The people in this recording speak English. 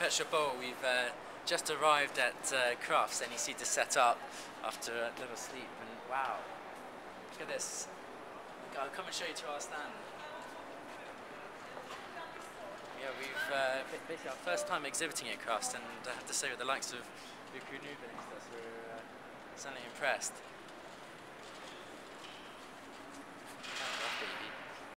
Petshop.co.uk. We've just arrived at Crufts, and you see to set up after a little sleep. And wow, look at this. I'll come and show you to our stand. Yeah, we've basically our first time exhibiting at Crufts, and I have to say, with the likes of we're certainly impressed.